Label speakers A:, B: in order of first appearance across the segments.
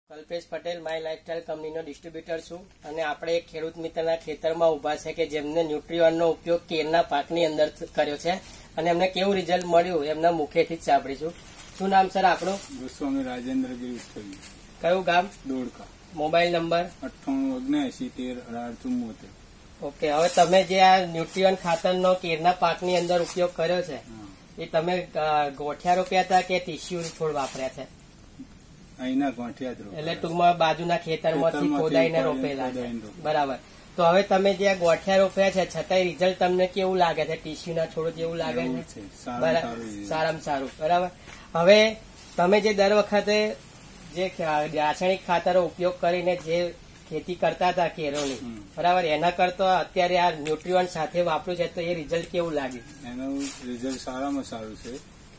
A: Kalpesh Patel my lifestyle કંપનીનો distributor છું અને આપણે એક ખેડૂત મિત્રના ખેતરમાં ઊભા છે કે જેમને ન્યુટ્રીઓનનો ઉપયોગ કેરના પાકની અંદર કર્યો છે અને એમને કેવું રિઝલ્ટ મળ્યું એમના મુખેથી જ સાંભળીશું. શું નામ સર આપણું?
B: ગોસ્વામી રાજેન્દ્ર ગિરીશ.
A: કયું ગામ?
B: દોડકા.
A: Mobile number?
B: 987913.
A: ઓકે, હવે તમે જે આ ન્યુટ્રીઓન ખાતરનો કેરના પાકની અંદર ઉપયોગ કર્યો છે એ તમે ગોઠિયા રોપ્યા હતા કે ટીસ્યુ છોડ વાપર્યા છે?
B: અહીંના ગોઠિયા જ રોપ્યા.
A: એટલે ટૂંકમાં બાજુના ખેતરમાંથી ખોદાઈને રોપેલા છે. બરાબર. તો હવે તમે જે ગોઠિયા રોપ્યા છે છતાંય રિઝલ્ટ તમને કેવું લાગે છે? ટીસ્યુના છોડ જેવું લાગે છે? સારામાં સારું. બરાબર. હવે તમે જે દર વખતે જે રાસાયણિક ખાતરો ઉપયોગ કરીને જે ખેતી કરતા હતા કેરોની, બરાબર, એના કરતા અત્યારે આ ન્યુટ્રીઓન સાથે વાપર્યું છે તો એ રિઝલ્ટ કેવું લાગ્યું?
B: એનું રિઝલ્ટ સારામાં સારું છે.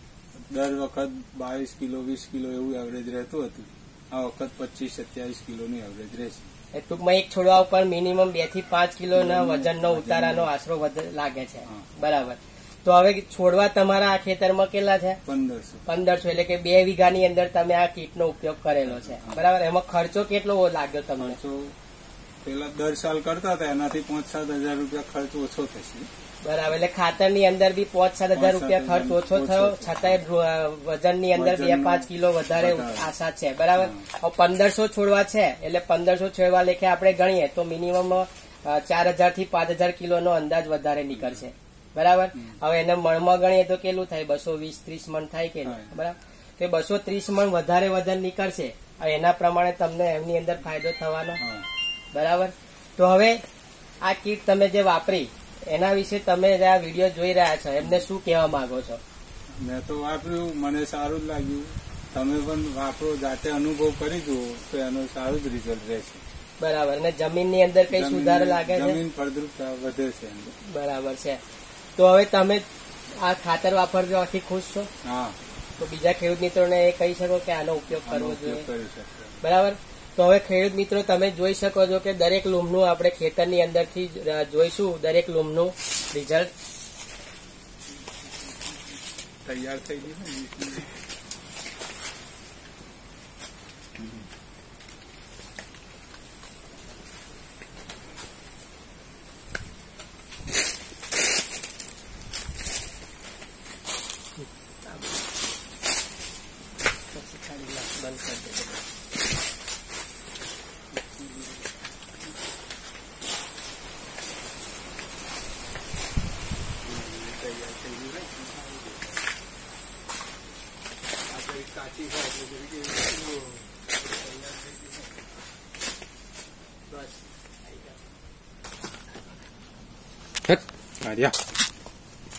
B: દર વખત 22 કિલો 20 કિલો એવું એવરેજ રહેતું હતું. આ વખત 25-27 કિલોની એવરેજ રહેશે.
A: ટૂંકમાં એક છોડવા ઉપર મિનિમમ 2 થી 5 કિલોના વજનનો ઉતારાનો આશરો લાગે છે. બરાબર. તો હવે છોડવા તમારા આ ખેતરમાં કેટલા છે? 1500. એટલે કે 2 વીઘાની અંદર તમે આ કીટનો ઉપયોગ કરેલો છે. બરાબર. એમાં ખર્ચો કેટલો લાગ્યો તમને?
B: પેલા દર સાલ કરતા હતા એનાથી 5-7 હજાર રૂપિયા ખર્ચ ઓછો થશે.
A: બરાબર. એટલે ખાતરની અંદર બી 5-7 હજાર રૂપિયા ખર્ચ ઓછો થયો, છતાંય વજનની અંદર 2-5 કિલો વધારે આશા છે. બરાબર. 1500 છોડવા છે એટલે 1500 છોડવા લેખે આપણે ગણીએ તો મિનિમમ 4000 થી 5000 કિલોનો અંદાજ વધારે નીકળશે. બરાબર. હવે એને મણમાં ગણીએ તો કેટલું થાય? 220-30 મણ થાય કે નહીં? બરાબર. તો 230 મણ વધારે વજન નીકળશે. એના પ્રમાણે તમને એમની અંદર ફાયદો થવાનો. બરાબર. તો હવે આ કીટ તમે જે વાપરી એના વિશે તમે આ વિડીયો જોઈ રહ્યા છો એમને શું કહેવા માંગો છો?
B: મેં તો વાપર્યું, મને સારું જ લાગ્યું. તમે પણ વાપરો, જાતે અનુભવ કરી જુઓ તો એનું સારું જ રિઝલ્ટ રહેશે.
A: બરાબર. અને જમીનની અંદર કઈ સુધાર લાગે છે?
B: જમીન ફળદ્રુપતા વધે છે.
A: બરાબર છે. તો હવે તમે આ ખાતર વાપરવાથી ખુશ છો?
B: હા.
A: તો બીજા ખેડૂત મિત્રોને એ કહી શકો કે આનો ઉપયોગ કરવો જોઈએ. બરાબર. તો હવે ખેડૂત મિત્રો તમે જોઈ શકો છો કે દરેક લૂમનું આપણે ખેતરની અંદરથી જોઈશું દરેક લૂમનું રિઝલ્ટ.
B: તૈયાર થઈ ગયું. બંધ કરી દે. કાચી બસ.